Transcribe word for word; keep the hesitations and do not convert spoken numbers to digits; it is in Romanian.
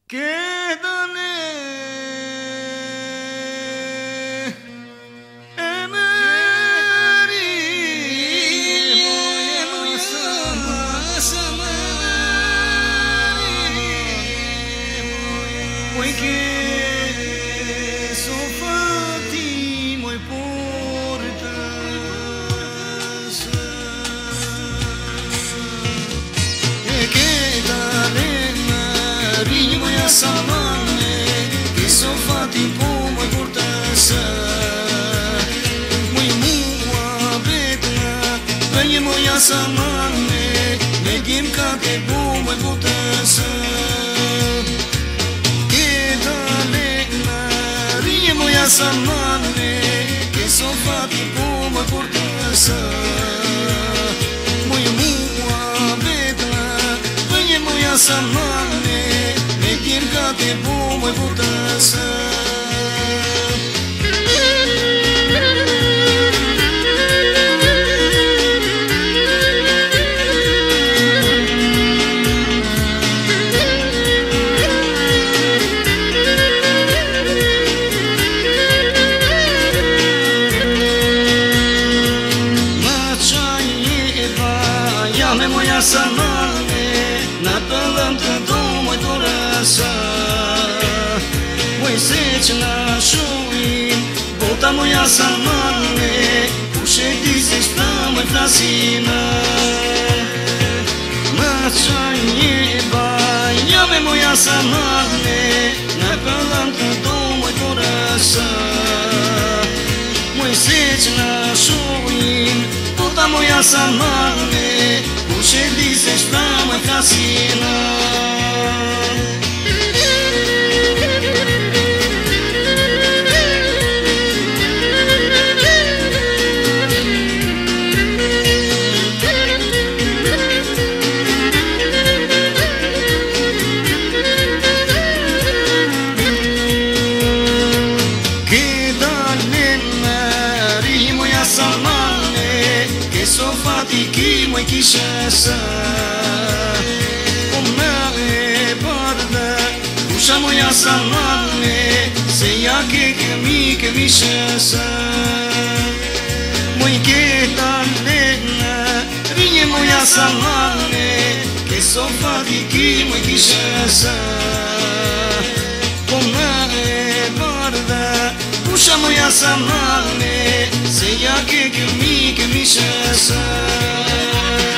Quédale poiché sono fatti moi portas e che dalle mari moi a salame che sono fatti moi portas moi mua betna vai moi a salame ne dim ca te moi portas Samane che sono fatti come portasa Moi mua vedla Vai moja samane Ne dirgate come portasa moja samane na pëllëm të do moj të rësa moj se që na shuim bota moja samane ku sheti se shta moj flasina ma qaj një baja me moja samane na pëllëm të do moj të rësa moj se që na shuim bota moja samane She dices flama casina Che dalle mari moja samane che so fatti chi moi kishasa Come e barda Usha moja samane Se ja ke kemi ke vishasa Moj ke talena Rinje moja samane Ke so fati ki moj kishasa Come e barda Usha moja samane Se ja ke kemi ke vishasa